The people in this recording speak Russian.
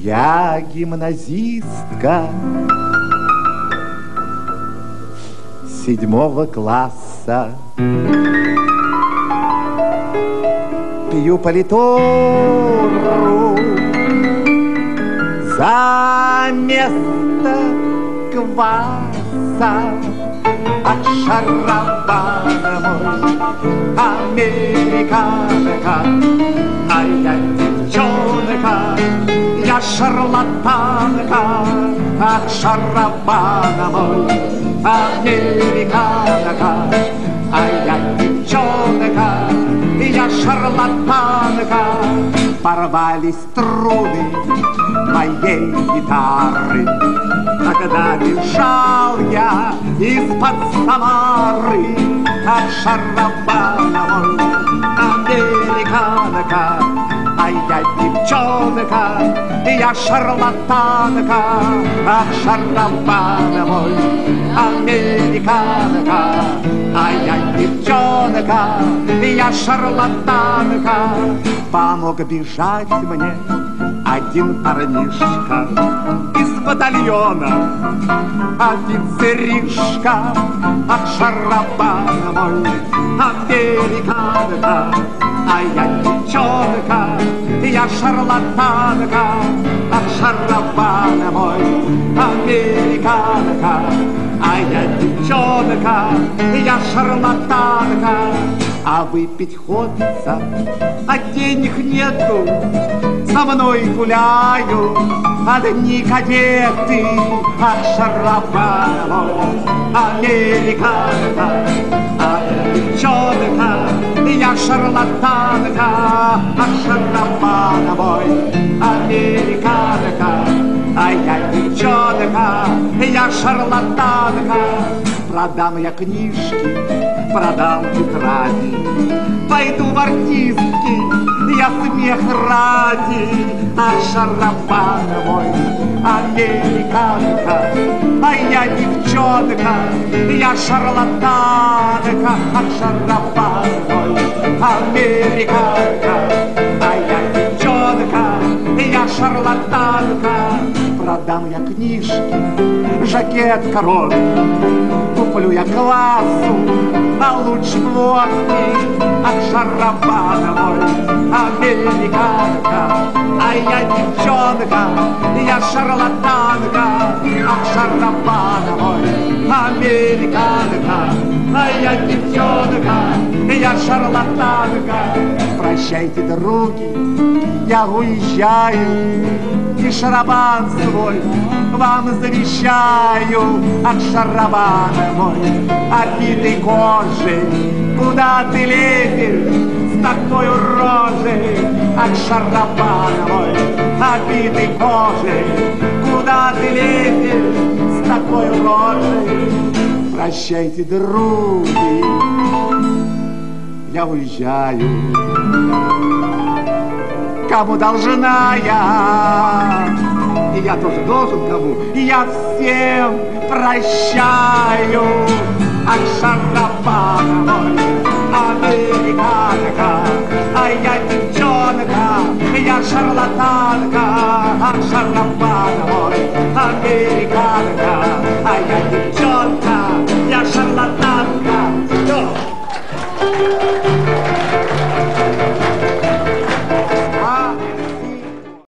Я гимназистка 7 класса. Пью политуру за место кваса. От шарабана мой американка, а я девчонка, я шарлатанка. От шарабана мой американка, а я девчонка, я шарлатанка. Порвались струны моей гитары, когда бежал я из-под Самары. От шарабана мой американка, а я девчонка, я шарлатанка. От шарабана мой американка, а я девчонка, я шарлатанка. Помог бежать мне один парнишка из батальона, офицеришка. От шарабана мой американка, а я девчонка, я шарлатанка. От шарабана мой американка, а я девчонка, я шарлатанка. А выпить хочется, а денег нету, со мной гуляют одни кадеты. От шарабана мой американка, а я девчонка, я шарлатанка. От шарабана мой американка, а я девчонка, я шарлатанка. Продам я книжки, продам тетради, пойду в артистки, я смех ради. От шарабана мой американка, а я девчонка, я шарлатанка. От шарабана мой американка, а я девчонка, я шарлатанка. Продам я книжки, жакет короткий, куплю я классу, а лучше водки. От шарабана мой американка, а я девчонка, я шарлатанка. От шарабана мой американка, а я девчонка, я шарлатанка. Прощайте, други, я уезжаю, и шарабан свой вам завещаю. От шарабана мой обитой кожей, куда ты лезешь с такой рожей? От шарабана мой обитой кожей, куда ты лезешь с такой рожей? Прощайте, други, я уезжаю. Кому должна я, и я тоже должен кому, я всем прощаю. От шарабана мой американка, а я девчонка, я шарлатанка.